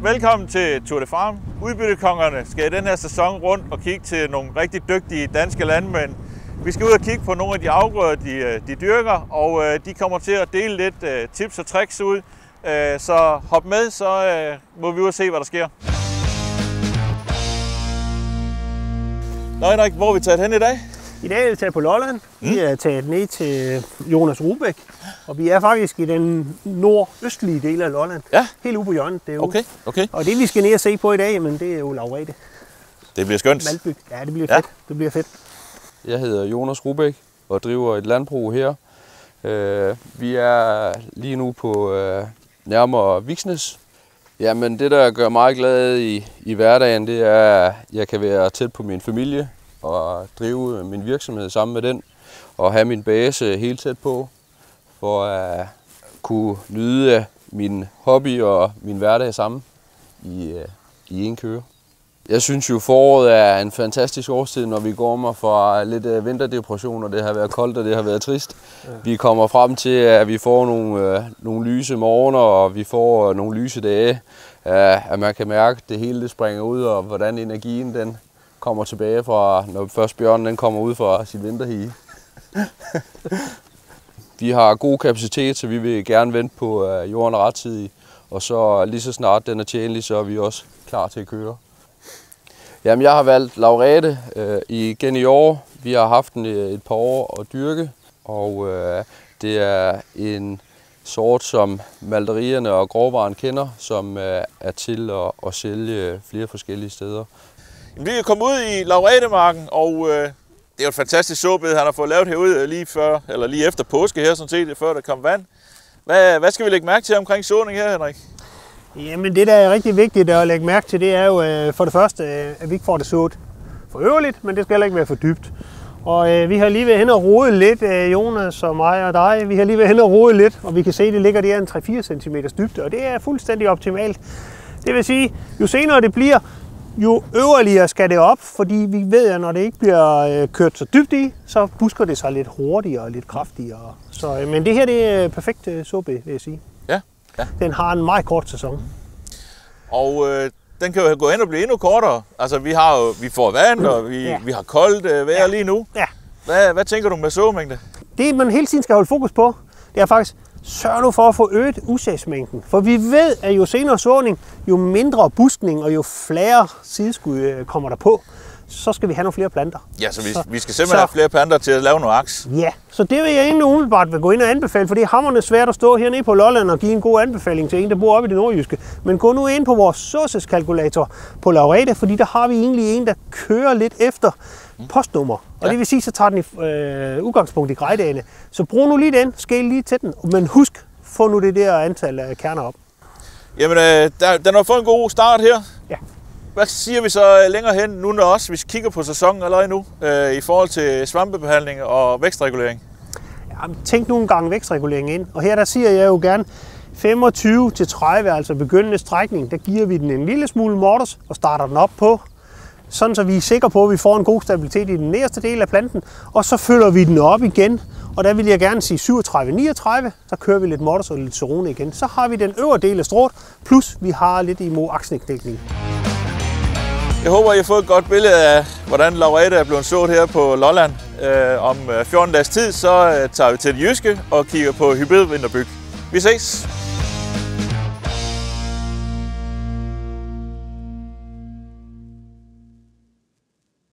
Velkommen til Tour de Farm. Udbyttekongerne skal i den her sæson rundt og kigge til nogle rigtig dygtige danske landmænd. Vi skal ud og kigge på nogle af de afgrøder, de dyrker, og de kommer til at dele lidt tips og tricks ud. Så hop med, så må vi ud og se, hvad der sker. Nå Henrik, hvor er vi taget hen i dag? I dag er vi taget på Lolland. Vi er taget ned til Jonas Rubæk, og vi er faktisk i den nordøstlige del af Lolland. Ja. Helt ude på hjørnet derude. Okay. Og det vi skal ned og se på i dag, men det er jo Laurette. Det bliver skønt. Maltbyg. Ja, det bliver fedt. Det bliver fedt. Jeg hedder Jonas Rubæk og driver et landbrug her. Vi er lige nu på nærmere Viksnes. Jamen det, der gør mig glad i hverdagen, det er, at jeg kan være tæt på min familie og drive min virksomhed sammen med den. Og have min base helt tæt på, for at kunne nyde min hobby og min hverdag sammen i en køre. Jeg synes jo, foråret er en fantastisk årstid, når vi går mig fra lidt vinterdepression, og det har været koldt, og det har været trist. Ja. Vi kommer frem til, at vi får nogle lyse morgener, og vi får nogle lyse dage. At man kan mærke, at det hele det springer ud, og hvordan energien den kommer tilbage fra, når først bjørnen den kommer ud fra sit vinterhige. Vi har god kapacitet, så vi vil gerne vente på jorden rettidigt, og så lige så snart den er tjenlig, så er vi også klar til at køre. Jamen, jeg har valgt Laurette igen i år. Vi har haft den et par år at dyrke, og det er en sort, som malterierne og grovvaren kender, som er til at sælge flere forskellige steder. Vi er kommet ud i Laurettemarken, og det er jo et fantastisk såbed, han har fået lavet herude lige efter påske her, sådan set, før der kom vand. Hvad skal vi lægge mærke til omkring såning her, Henrik? Jamen det, der er rigtig vigtigt at lægge mærke til, det er jo for det første, at vi ikke får det sået for øvrigt, men det skal heller ikke være for dybt. Og vi har lige været hen og rode lidt, Jonas og mig og dig, vi har lige været hen og rode lidt, og vi kan se, at det ligger der en 3-4 cm dybde, og det er fuldstændig optimalt. Det vil sige, jo senere det bliver, jo øverligere skal det op, fordi vi ved, at når det ikke bliver kørt så dybt i, så busker det sig lidt hurtigere og lidt kraftigere. Så, men det her det er perfekt såbed, vil jeg sige. Ja. Den har en meget kort sæson. Og den kan jo gå hen og blive endnu kortere. Altså vi får vand, og vi har koldt vejr lige nu. Ja. Hvad tænker du med såmængde? Det man hele tiden skal holde fokus på, det er faktisk, sørg nu for at få øget udsagsmængden. For vi ved, at jo senere såning, jo mindre buskning og jo flere sideskud kommer der på, så skal vi have nogle flere planter. Ja, så vi skal simpelthen have flere planter til at lave noget aks. Ja, så det vil jeg egentlig umiddelbart gå ind og anbefale, for det er hamrende svært at stå hernede på Lolland og give en god anbefaling til en, der bor oppe i det nordjyske. Men gå nu ind på vores såseskalkulator på Laurette, fordi der har vi egentlig en, der kører lidt efter postnummer. Og det vil sige, så tager den udgangspunkt i grejdagene. Så brug nu lige den, skæl lige til den, men husk, få nu det der antal kerner op. Jamen, den har fået en god start her. Ja. Hvad siger vi så længere hen, nu når også vi kigger på sæsonen allerede nu, i forhold til svampebehandling og vækstregulering? Ja, tænk nu en gang vækstregulering ind, og her der siger jeg jo gerne 25-30, altså begyndende strækning, der giver vi den en lille smule morters og starter den op på, sådan så vi er sikre på, at vi får en god stabilitet i den nederste del af planten, og så følger vi den op igen, og der vil jeg gerne sige 37-39, så kører vi lidt morters og lidt Cerone igen. Så har vi den øvre del af strået, plus vi har lidt imod aksenekdækning. Jeg håber, I har fået et godt billede af, hvordan Laurette er blevet sået her på Lolland. Om 14 dages tid, så tager vi til det jyske og kigger på hybridvinterbyg. Vi ses!